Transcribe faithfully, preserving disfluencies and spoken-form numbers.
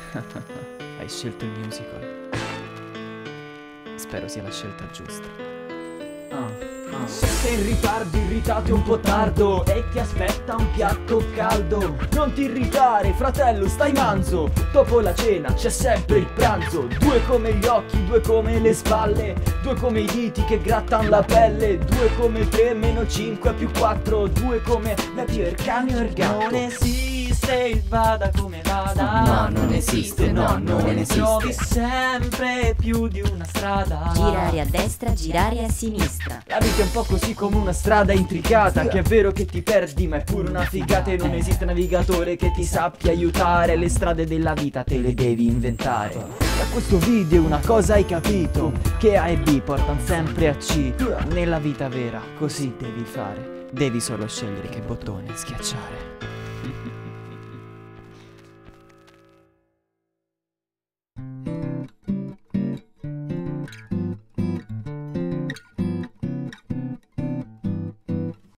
Hai scelto il musical. Spero sia la scelta giusta. Ah. Sei in ritardo, irritato e un po' tardo, e ti aspetta un piatto caldo. Non ti irritare, fratello, stai manzo. Dopo la cena c'è sempre il pranzo. Due come gli occhi, due come le spalle, due come i diti che grattano la pelle, due come tre meno cinque più quattro, due come la più il cane o il gatto. Non esiste il vada come vada. No, non esiste, no, non Ne esiste. trovi sempre più di una strada. Girare a destra, girare a sinistra. La vita è un po' così come una strada intricata, che è vero che ti perdi ma è pure una figata. E non esiste navigatore che ti sappia aiutare, le strade della vita te le devi inventare. Da questo video una cosa hai capito, che A e B portano sempre a C. Nella vita vera così devi fare, devi solo scegliere che bottone schiacciare.